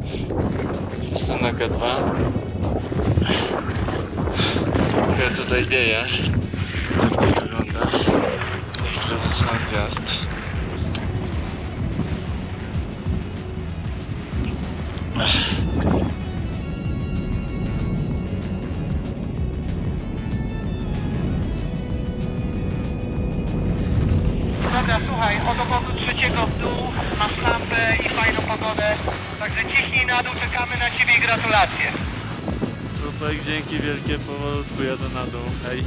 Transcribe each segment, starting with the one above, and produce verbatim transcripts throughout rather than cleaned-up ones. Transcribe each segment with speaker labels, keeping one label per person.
Speaker 1: Jestem na K dwa. Trochę tutaj wieje. Tak to wygląda. Teraz zaczynam zjazd.
Speaker 2: Dobra, słuchaj, od obozu trzeciego w dół, masz lampę i fajną pogodę, także ciśnij na dół, czekamy na Ciebie i gratulacje.
Speaker 1: Super, dzięki wielkie, powolutku jadę na dół, hej.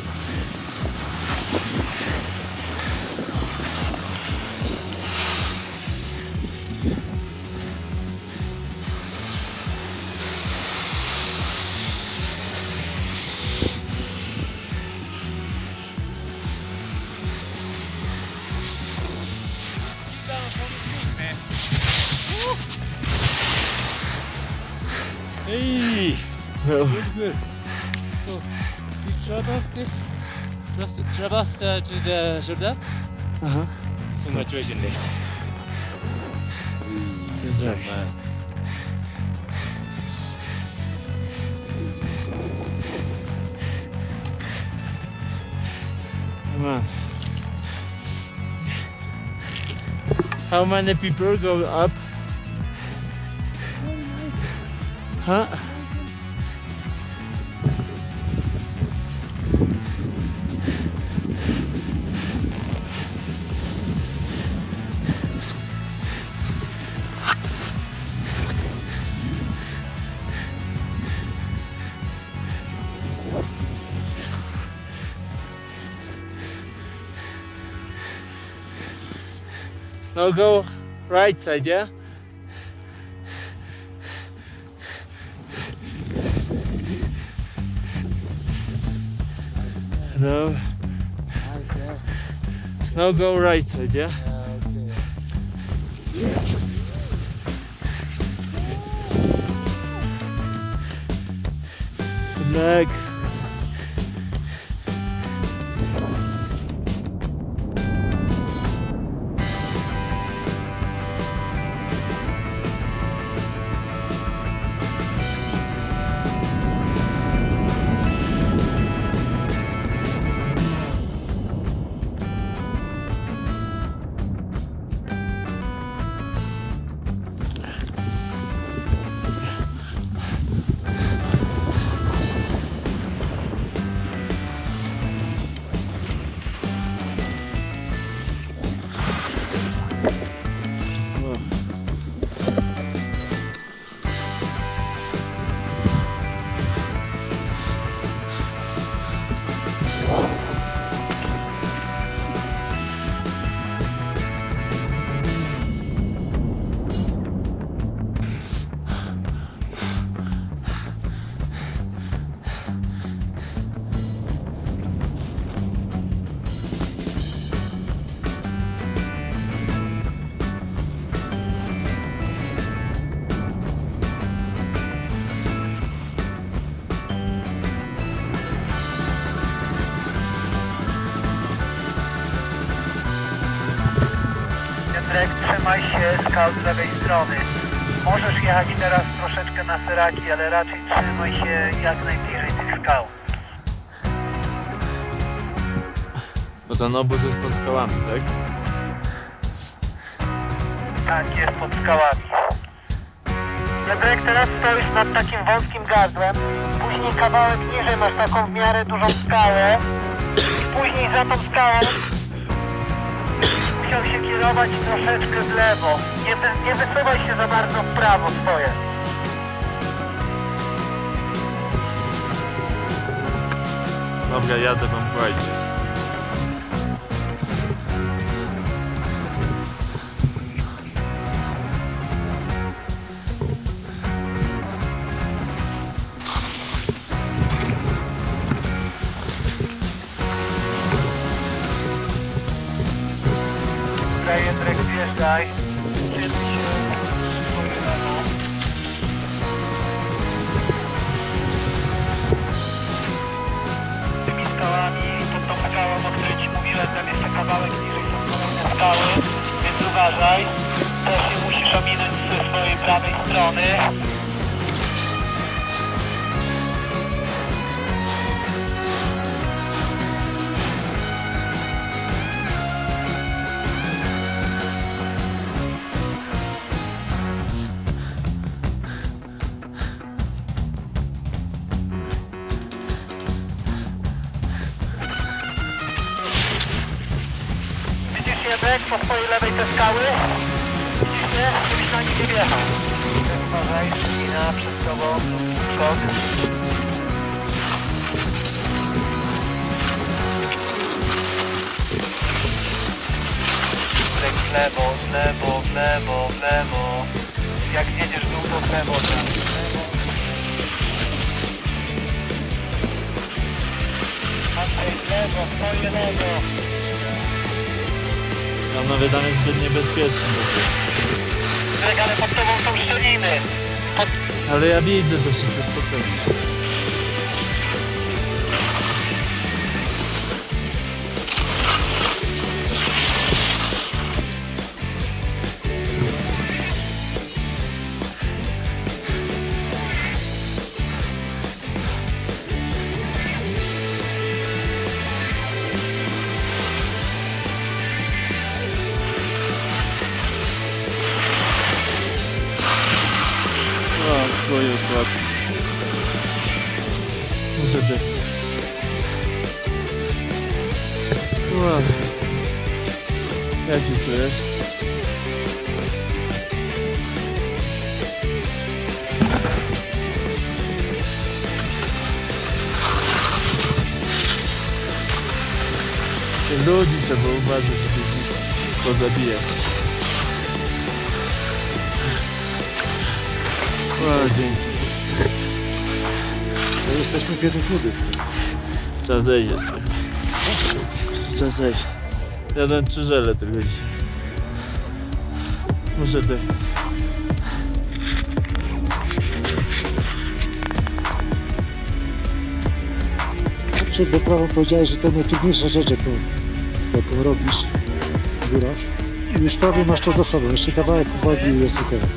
Speaker 3: Hey!
Speaker 1: No.
Speaker 3: Good, good. So, you drop off this, just drop us uh, to the shoulder.
Speaker 1: Aha.
Speaker 3: Congratulations.
Speaker 1: Good job, man. Come on. How many people go up? Huh? Now go right side, yeah? No.
Speaker 3: Nice, yeah.
Speaker 1: Now go right side, yeah?
Speaker 3: Yeah, okay.
Speaker 1: Good luck.
Speaker 2: Trzymaj się skał z lewej strony. Możesz jechać teraz troszeczkę na seraki, ale raczej trzymaj się jak najbliżej tych skał.
Speaker 1: Bo ten obóz jest pod skałami, tak?
Speaker 2: Tak, jest pod skałami. Piotrek, teraz stoisz nad takim wąskim gardłem, później kawałek niżej masz taką w miarę dużą skałę, później za tą skałą musiał się kierować troszeczkę w lewo. Nie, wy, nie wysuwaj się za bardzo w prawo swoje.
Speaker 1: Dobra, jadę wam w rajdzie.
Speaker 2: Jędrek, zjeżdżaj. Przyjemnie się swoje lewo. Tymi skałami, pod tą skałą, o której Ci mówiłem, tam jeszcze kawałek niżej są kolejne skały, więc uważaj. Też się musisz ominąć ze swojej prawej strony. drony. Widzisz Jędrek po twojej lewej te skały? Widzisz mnie? Żebyś na nich nie wjechał. Uważaj, ślina przed tobą, skok. W lewo, w lewo, w lewo, w lewo. Jak jedziesz w dół, to w lewo, w lewo. Andrzej, w lewo, twoje lewo.
Speaker 1: Tam nawet tam jest zbyt niebezpieczny.
Speaker 2: Greg, ale pod tobą są szczeliny. Pod...
Speaker 1: Ale ja widzę to wszystko spokojnie. O, twoje układ. Muszę ty. Wow. Jak się czujesz? Tych ludzi trzeba uważać, żeby ich pozabijać. O, dzięki.
Speaker 4: No jesteśmy w jednym klubie.
Speaker 1: Trzeba zejść jeszcze. Jeszcze trzeba zejść. Jadłem trzy żele tylko dzisiaj. Muszę ty.
Speaker 4: Przed wyprawą powiedziałeś, że to najtrudniejsza rzecz, jaką, jaką robisz, górasz. I już prawie masz to za sobą. Jeszcze kawałek uwagi i jest okej.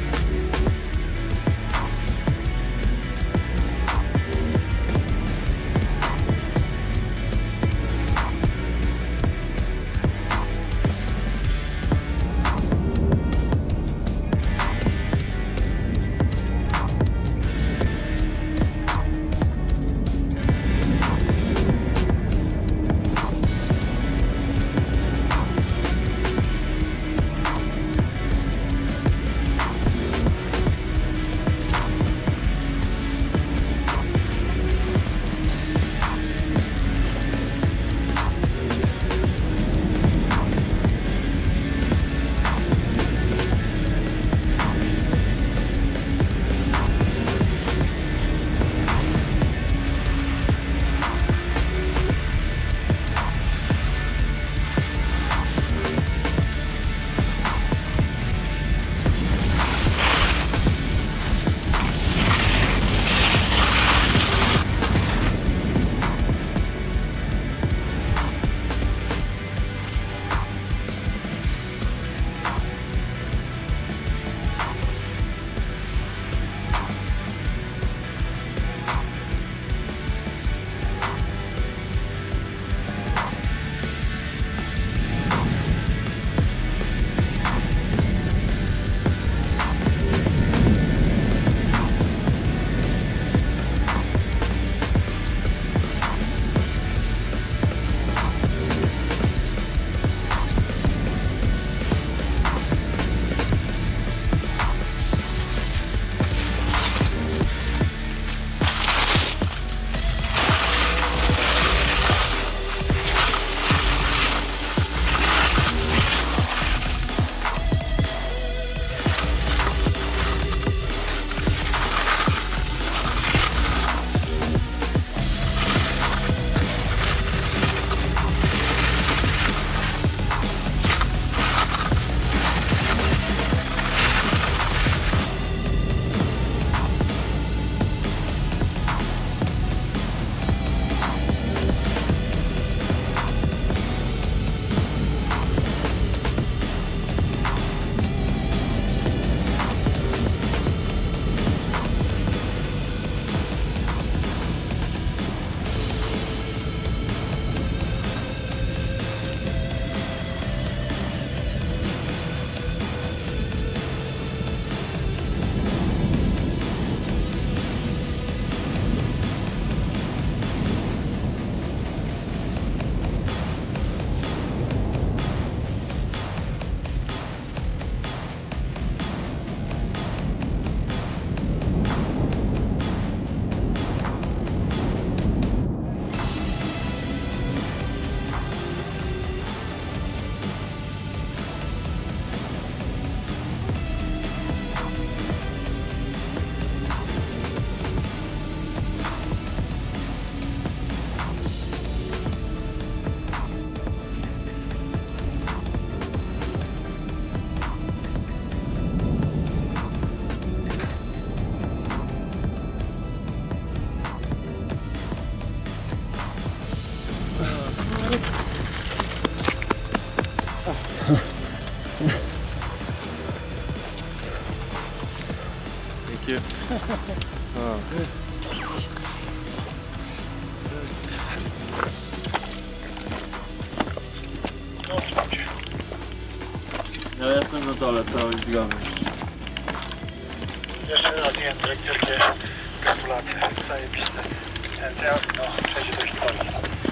Speaker 1: you. O. Ja jestem na dole, cały zgamy.
Speaker 2: Jeszcze raz Andrzej, wielkie gratulacje, zajebiste. No, przejdzie do historii.